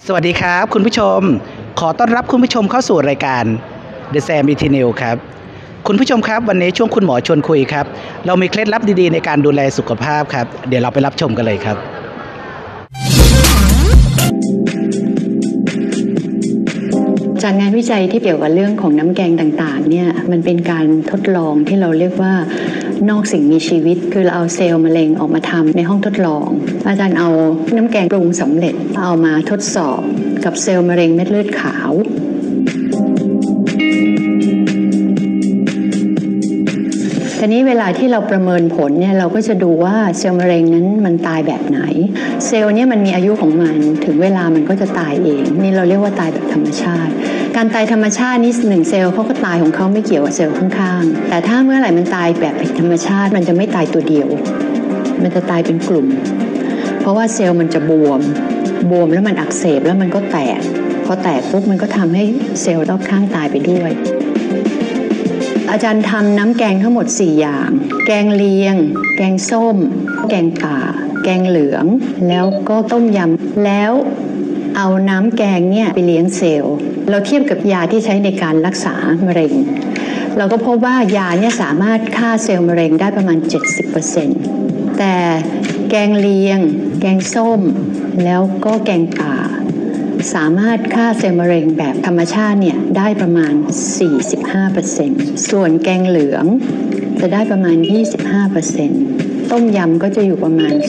สวัสดีครับคุณผู้ชมขอต้อนรับคุณผู้ชมเข้าสู่รายการ The Sam e t n e l ครับคุณผู้ชมครับวันนี้ช่วงคุณหมอชวนคุยครับเรามีเคล็ดลับดีๆในการดูแลสุขภาพครับเดี๋ยวเราไปรับชมกันเลยครับจากงานวิจัยที่เกี่ยวกับเรื่องของน้ำแกงต่างๆเนี่ยมันเป็นการทดลองที่เราเรียกว่านอกสิ่งมีชีวิตคือเราเอาเซลล์มะเร็งออกมาทำในห้องทดลองอาจารย์เอาน้ำแกงปรุงสำเร็จเอามาทดสอบกับเซลล์มะเร็งเม็ดเลือดขาวทีนี้เวลาที่เราประเมินผลเนี่ยเราก็จะดูว่าเซลล์มะเร็งนั้นมันตายแบบไหนเซลล์เนี่ยมันมีอายุของมันถึงเวลามันก็จะตายเองนี่เราเรียกว่าตายแบบธรรมชาติการตายธรรมชาตินี่1เซลล์เขาก็ตายของเขาไม่เกี่ยวกับเซลล์ข้างๆแต่ถ้าเมื่อไหร่มันตายแบบผิดธรรมชาติมันจะไม่ตายตัวเดียวมันจะตายเป็นกลุ่มเพราะว่าเซลล์มันจะบวมแล้วมันอักเสบแล้วมันก็แตกพอแตกปุ๊บมันก็ทำให้เซลล์รอบข้างตายไปด้วยอาจารย์ทำน้ำแกงทั้งหมด4อย่างแกงเลียงแกงส้มแกงป่าแกงเหลืองแล้วก็ต้มยำแล้วเอาน้ำแกงเนี่ยไปเลี้ยงเซลล์เราเทียบกับยาที่ใช้ในการรักษามะเร็งเราก็พบว่ายาเนี่ยสามารถฆ่าเซลล์มะเร็งได้ประมาณ 70% แต่แกงเลียงแกงส้มแล้วก็แกงป่าสามารถฆ่าเซลล์มะเร็งแบบธรรมชาติเนี่ยได้ประมาณ 45% ส่วนแกงเหลืองจะได้ประมาณ 25% ต้มยำก็จะอยู่ประมาณ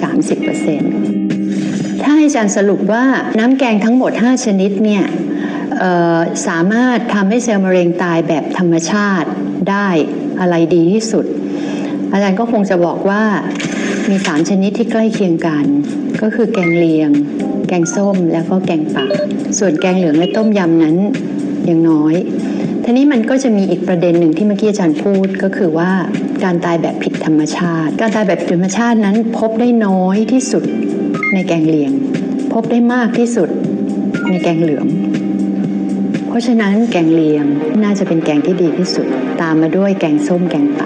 30%ถ้าให้อาจารย์สรุปว่าน้ำแกงทั้งหมด5ชนิดเนี่ยสามารถทำให้เซลล์มะเร็งตายแบบธรรมชาติได้อะไรดีที่สุดอาจารย์ก็คงจะบอกว่ามี3ชนิดที่ใกล้เคียงกันก็คือแกงเลียงแกงส้มแล้วก็แกงป่าส่วนแกงเหลืองและต้มยำนั้นยังน้อยทีนี้มันก็จะมีอีกประเด็นหนึ่งที่เมื่อกี้อาจารย์พูดก็คือว่าการตายแบบผิดธรรมชาติการตายแบบผิดธรรมชาตินั้นพบได้น้อยที่สุดในแกงเลียงพบได้มากที่สุดในแกงเหลืองเพราะฉะนั้นแกงเลียงน่าจะเป็นแกงที่ดีที่สุดตามมาด้วยแกงส้มแกงป่า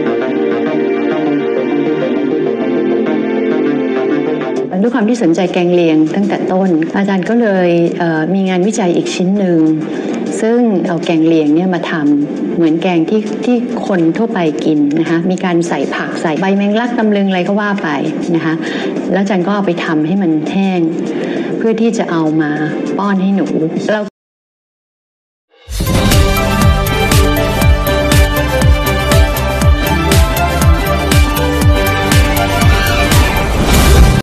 ด้วยความที่สนใจแกงเลียงตั้งแต่ต้นอาจารย์ก็เลยมีงานวิจัยอีกชิ้นหนึ่งซึ่งเอาแกงเลียงเนี่ยมาทำเหมือนแกงที่คนทั่วไปกินนะคะมีการใส่ผักใส่ใบแมงลักตำลึงอะไรก็ว่าไปนะคะแล้วอาจารย์ก็เอาไปทำให้มันแห้งเพื่อที่จะเอามาป้อนให้หนูเรา